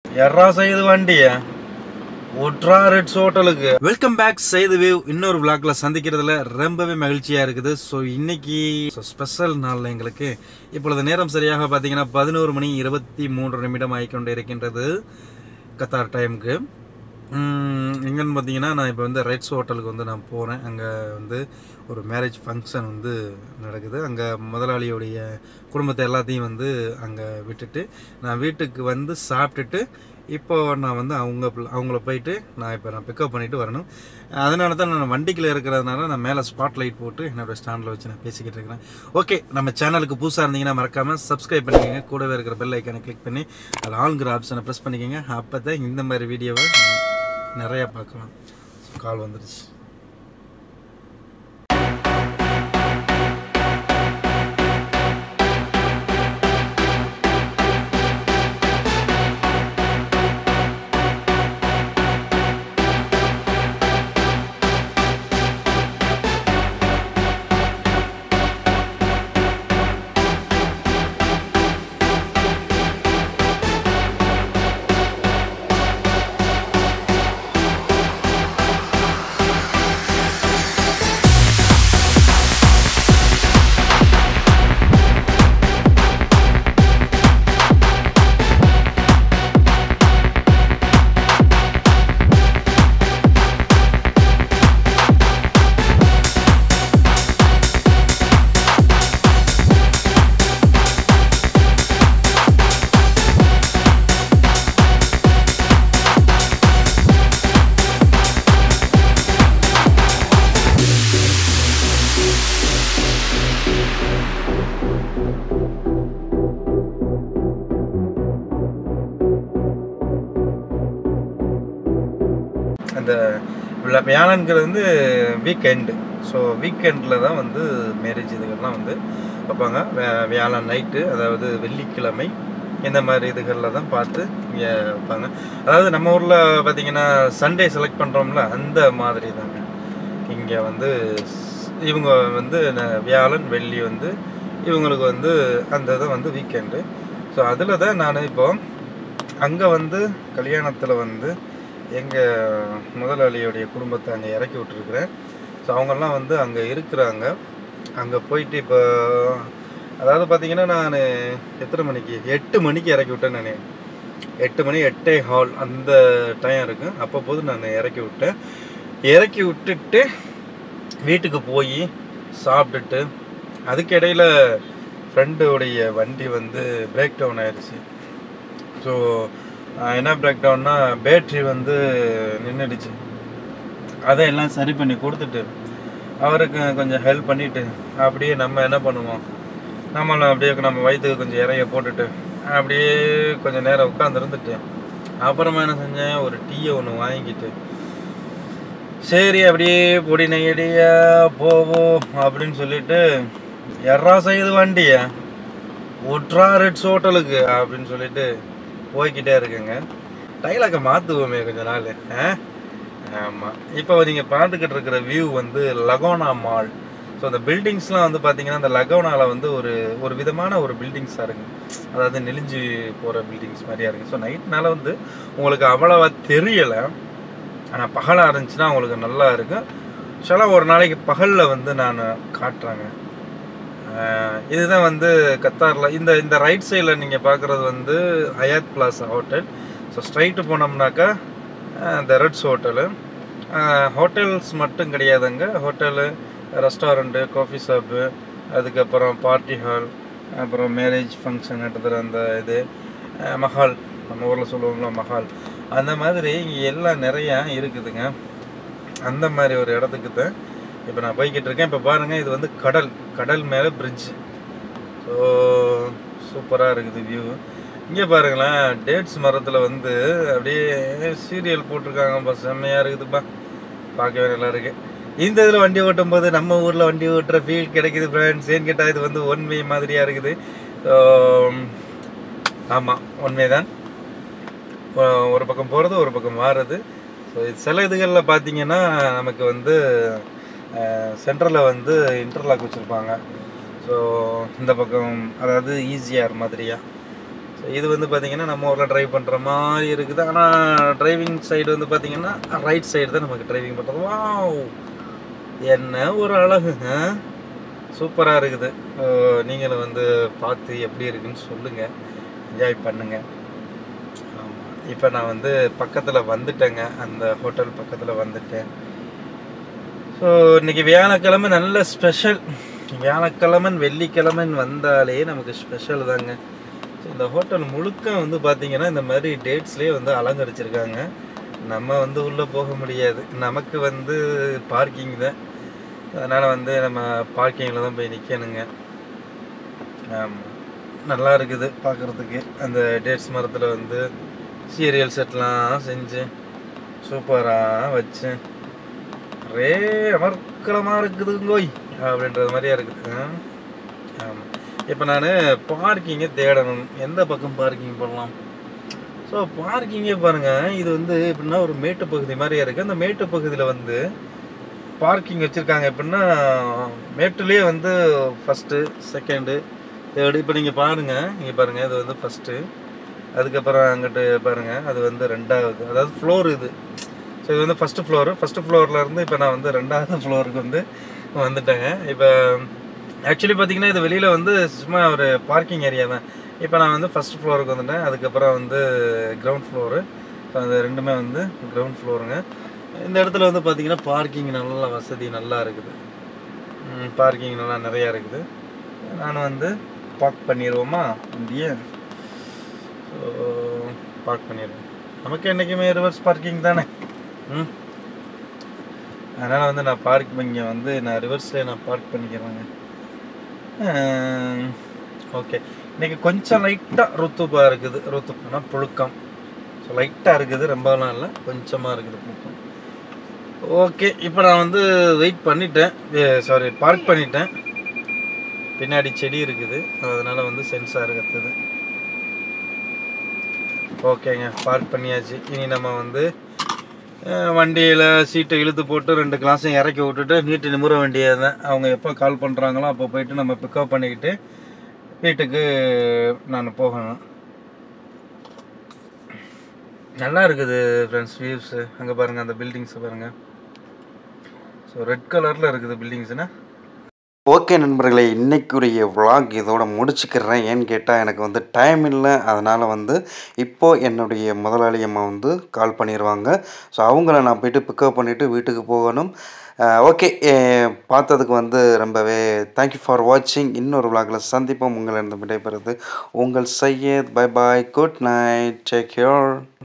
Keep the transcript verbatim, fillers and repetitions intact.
எர்ரா செய்து வண்டியா உட்ரா ரெட்ஸ் ஹோட்டலுக்கு. வெல்கம் பேக் செய்து வேவ். இன்னொரு விளாக்ல சந்திக்கிறதுல ரொம்பவே மகிழ்ச்சியா இருக்குது. ஸோ இன்னைக்கு ஸ்பெஷல் நாள் எங்களுக்கு. இப்பொழுது நேரம் சரியாக பார்த்தீங்கன்னா பதினோரு மணி இருபத்தி மூன்று நிமிடம் ஆகிக்கொண்டு இருக்கின்றது கத்தார் டைமுக்கு. எங்கன்னு பார்த்தீங்கன்னா நான் இப்போ வந்து ரெட்ஸ் ஹோட்டலுக்கு வந்து நான் போகிறேன். அங்கே வந்து ஒரு மேரேஜ் ஃபங்க்ஷன் வந்து நடக்குது. அங்கே முதலாளியோடைய குடும்பத்தை எல்லாத்தையும் வந்து அங்கே விட்டுட்டு நான் வீட்டுக்கு வந்து சாப்பிட்டுட்டு இப்போ நான் வந்து அவங்க அவங்கள போயிட்டு நான் இப்போ நான் பிக்கப் பண்ணிவிட்டு வரணும். அதனால தான் நான் வண்டிக்குள்ளே இருக்கிறதுனால நான் மேலே ஸ்பாட் லைட் போட்டு என்னோடய ஸ்டாண்டில் வச்சு நான் பேசிக்கிட்டு இருக்கிறேன். ஓகே, நம்ம சேனலுக்கு புதுசாக இருந்தீங்கன்னா மறக்காமல் சப்ஸ்கிரைப் பண்ணிக்கோங்க. கூடவே இருக்கிற பெல் ஐக்கானை கிளிக் பண்ணி அது ஆளுங்கிற ஆப்ஷனை ப்ரெஸ் பண்ணிக்கோங்க. அப்போ தான் இந்த மாதிரி வீடியோவை நிறையா பார்க்கலாம். கால் வந்துடுச்சு. அந்த வியாழன்கிறது வந்து வீக்கெண்டு. ஸோ வீக்கெண்டில் தான் வந்து மேரேஜ் இதுகள்லாம் வந்து வைப்பாங்க. வியாழன் நைட்டு, அதாவது வெள்ளிக்கிழமை இந்த மாதிரி இதுகளில் தான் பார்த்து இங்கே வைப்பாங்க. அதாவது நம்ம ஊரில் பார்த்திங்கன்னா சண்டே செலக்ட் பண்ணுறோம்ல, அந்த மாதிரி தாங்க இங்கே வந்து இவங்க வந்து வியாழன் வெள்ளி வந்து இவங்களுக்கு வந்து அந்த இதை வந்து வீக்கெண்டு. ஸோ அதில் தான் நான் இப்போ அங்கே வந்து கல்யாணத்தில் வந்து எங்கள் முதலாளியோடைய குடும்பத்தை அங்கே இறக்கி விட்டுருக்குறேன். ஸோ அவங்கெல்லாம் வந்து அங்கே இருக்கிறாங்க. அங்கே போயிட்டு இப்போ அதாவது பார்த்திங்கன்னா நான் எத்தனை மணிக்கு எட்டு மணிக்கு இறக்கி விட்டேன். நான் எட்டு மணி எட்டே ஹால் அந்த டைம் இருக்குது. அப்போ போது நான் இறக்கி விட்டேன். இறக்கி விட்டுட்டு வீட்டுக்கு போய் சாப்பிட்டுட்டு அதுக்கு இடையில் ஃப்ரெண்டுடைய வண்டி வந்து பிரேக் டவுன் ஆயிடுச்சு. ஸோ என்ன பிரேக் டவுன்னா பேட்ரி வந்து நின்றுடுச்சு. அதை எல்லாம் சரி பண்ணி கொடுத்துட்டு அவருக்கு கொஞ்சம் ஹெல்ப் பண்ணிவிட்டு அப்படியே நம்ம என்ன பண்ணுவோம், நம்மளும் அப்படியே நம்ம வயிற்றுக்கு கொஞ்சம் இறைய போட்டுட்டு அப்படியே கொஞ்சம் நேரம் உட்காந்துருந்துட்டு அப்புறமா என்ன செஞ்சேன், ஒரு டீயை ஒன்று வாங்கிக்கிட்டு சரி அப்படியே பொடி நெய்யடியா போவோம் அப்படின்னு சொல்லிட்டு எர்ரா செய்து வண்டியா உட்ரா ரெட்ஸ் ஹோட்டலுக்கு அப்படின்னு சொல்லிட்டு போய்கிட்டே இருக்குங்க. டைலாக்கை மாற்றுவோமே கொஞ்ச நாள். ஆமாம், இப்போ நீங்கள் பார்த்துக்கிட்டு இருக்கிற வியூ வந்து லகோனா மால். ஸோ அந்த பில்டிங்ஸ்லாம் வந்து பார்த்தீங்கன்னா அந்த லகோனாவில் வந்து ஒரு ஒரு விதமான ஒரு பில்டிங்ஸாக இருக்குது. அதாவது நெளிஞ்சு போகிற பில்டிங்ஸ் மாதிரியாக இருக்குது. ஸோ நைட்னால வந்து உங்களுக்கு அவ்வளோவா தெரியலை, ஆனால் பகலாக இருந்துச்சுன்னா உங்களுக்கு நல்லா இருக்கும். சில ஒரு நாளைக்கு பகலில் வந்து நான் காட்டுறேங்க. இதுதான் வந்து கத்தாரில் இந்த இந்த ரைட் சைடில் நீங்கள் பார்க்குறது வந்து Hyatt plaza hotel. So straight போனோம்னாக்கா இந்த ரெட்ஸ் ஹோட்டலு. ஹோட்டல்ஸ் மட்டும் கிடையாதுங்க, ஹோட்டலு, ரெஸ்டாரண்ட்டு, காஃபி ஷாப்பு, அதுக்கப்புறம் பார்ட்டி ஹால், அப்புறம் மேரேஜ் ஃபங்க்ஷன் நடத்துகிற அந்த இது மஹால், நம்ம ஊரில் சொல்லுவோம்ல மஹால், அந்த மாதிரி இங்கே எல்லாம் நிறையா இருக்குதுங்க. அந்த மாதிரி ஒரு இடத்துக்கு தான் இப்போ நான் போய்கிட்டு இருக்கேன். இப்போ பாருங்கள், இது வந்து கடல் கடல் மேலே பிரிட்ஜு. ஸோ சூப்பராக இருக்குது வியூ. இங்கே பாருங்களேன், டேட்ஸ் மரத்தில் வந்து அப்படியே சீரியல் போட்டிருக்காங்கப்பா, செம்மையாக இருக்குதுப்பா, பார்க்கவே நல்லா இருக்குது. இந்த இதில் வண்டி ஓட்டும் போது நம்ம ஊரில் வண்டி ஓட்டுற ஃபீல் கிடைக்குது ஃப்ரெண்ட்ஸ். ஏன்னு கேட்டால் இது வந்து ஒன் வே மாதிரியாக இருக்குது. ஸோ ஆமாம், ஒன் வே தான், ஒரு பக்கம் போகிறது ஒரு பக்கம் மாறுறது. ஸோ இது சில இதுகளில் பார்த்தீங்கன்னா நமக்கு வந்து சென்டரில் வந்து இன்டர்லாக் வச்சுருப்பாங்க. ஸோ இந்த பக்கம் அதாவது ஈஸியாக மாதிரியாக ஸோ இது வந்து பார்த்திங்கன்னா நம்ம ஊரில் ட்ரைவ் பண்ணுற மாதிரி இருக்குது. ஆனால் டிரைவிங் சைடு வந்து பார்த்திங்கன்னா ரைட் சைடு தான் நமக்கு டிரைவிங் பண்ணுறது. வாவ், என்ன ஒரு அழகுங்க, சூப்பராக இருக்குது. நீங்களும் வந்து பார்த்து எப்படி இருக்குன்னு சொல்லுங்கள், என்ஜாய் பண்ணுங்கள். ஆமாம், இப்போ நான் வந்து பக்கத்தில் வந்துட்டேங்க, அந்த ஹோட்டல் பக்கத்தில் வந்துட்டேன். ஸோ இன்றைக்கி வியாழக்கிழமை நல்ல ஸ்பெஷல். வியாழக்கிழமன் வெள்ளிக்கிழமைன்னு வந்தாலே நமக்கு ஸ்பெஷல் தாங்க. ஸோ இந்த ஹோட்டல் முழுக்க வந்து பார்த்திங்கன்னா இந்த மாதிரி டேட்ஸ்லேயே வந்து அலங்கரிச்சிருக்காங்க. நம்ம வந்து உள்ளே போக முடியாது, நமக்கு வந்து பார்க்கிங் தான். அதனால் வந்து நம்ம பார்க்கிங்கில் தான் போய் நிற்கணுங்க. ஆமாம், நல்லா இருக்குது பார்க்குறதுக்கு. அந்த டேட்ஸ் மரத்தில் வந்து சீரியல் செட்லாம் செஞ்சு சூப்பராக வச்சு ஒரே அமர்க்கலமாக இருக்குதுங்கோய் அப்படின்றது மாதிரியா இருக்குது. ஆமாம், இப்போ நான் பார்க்கிங்கை தேடணும், எந்த பக்கம் பார்க்கிங் பண்ணலாம். ஸோ பார்க்கிங்கே பாருங்கள், இது வந்து எப்படின்னா ஒரு மேட்டு பகுதி மாதிரியா இருக்குது. அந்த மேட்டு பகுதியில் வந்து பார்க்கிங் வச்சுருக்காங்க. எப்படின்னா மேட்டுலேயே வந்து ஃபஸ்ட்டு, செகண்டு, தேர்டு. இப்போ நீங்கள் பாருங்கள், இங்கே பாருங்கள், இது வந்து ஃபஸ்ட்டு, அதுக்கப்புறம் அங்கிட்டு பாருங்கள் அது வந்து ரெண்டாவது, அதாவது ஃப்ளோர் இது. ஸோ இது வந்து ஃபஸ்ட்டு ஃப்ளோரு. ஃபஸ்ட்டு ஃப்ளோர்லேருந்து இப்போ நான் வந்து ரெண்டாவது ஃப்ளோருக்கு வந்து வந்துட்டேங்க. இப்போ ஆக்சுவலி பார்த்திங்கன்னா இது வெளியில் வந்து சும்மா ஒரு பார்க்கிங் ஏரியா தான். இப்போ நான் வந்து ஃபஸ்ட் ஃப்ளோருக்கு வந்துட்டேன். அதுக்கப்புறம் வந்து கிரவுண்ட் ஃப்ளோரு. அது ரெண்டுமே வந்து கிரவுண்ட் ஃப்ளோருங்க. இந்த இடத்துல வந்து பார்த்திங்கன்னா பார்க்கிங் நல்லா வசதி நல்லா இருக்குது. பார்க்கிங் நல்லா நிறையா இருக்குது. நான் வந்து பார்க் பண்ணிடுவோமா இங்கேயே. ஸோ பார்க் பண்ணிடுவோம், நமக்கு என்றைக்குமே ரிவர்ஸ் பார்க்கிங் தானே. ம் அதனால் வந்து நான் பார்க் இங்கே வந்து நான் ரிவர்ஸ்லேயே நான் பார்க் பண்ணிக்கிறேங்க. ஓகே, இன்றைக்கி கொஞ்சம் லைட்டாக ருத்துப்பாக இருக்குது. ருத்துப்புனா புழுக்கம். ஸோ லைட்டாக இருக்குது, ரொம்பலாம் இல்லை, கொஞ்சமாக இருக்குது புழுக்கம். ஓகே, இப்போ நான் வந்து வெயிட் பண்ணிட்டேன், சாரி பார்க் பண்ணிட்டேன். பின்னாடி செடி இருக்குது, அதனால் வந்து சென்சார் கற்றுது. ஓகேங்க, பார்க் பண்ணியாச்சு. இனி நம்ம வந்து வண்டியில் சீட்டை இழுத்து போட்டு ரெண்டு கிளாஸையும் இறக்கி விட்டுட்டு நீட்டு நிமிர வேண்டியது தான். அவங்க எப்போ கால் பண்ணுறாங்களோ அப்போ போயிட்டு நம்ம பிக்கப் பண்ணிக்கிட்டு வீட்டுக்கு நான் போகணும். நல்லா இருக்குது ஃப்ரெண்ட்ஸ் வியூஸு. அங்கே பாருங்கள், அந்த பில்டிங்ஸை பாருங்கள். ஸோ ரெட் கலரில் இருக்குது பில்டிங்ஸுன்னா. ஓகே நண்பர்களே, இன்றைக்குரிய விளாக் இதோட முடிச்சுக்கிறேன். ஏன்னு கேட்டால் எனக்கு வந்து டைம் இல்லை. அதனால் வந்து இப்போது என்னுடைய முதலாளி அம்மா வந்து கால் பண்ணிடுவாங்க. ஸோ அவங்கள நான் போய்ட்டு பிக்கப் பண்ணிவிட்டு வீட்டுக்கு போகணும். ஓகே, பார்த்ததுக்கு வந்து ரொம்பவே தேங்க்யூ ஃபார் வாட்சிங். இன்னொரு விளாகில் சந்திப்போம். உங்களிடம் விடைபெறுது உங்கள் Syed. Bye bye, good night, take care.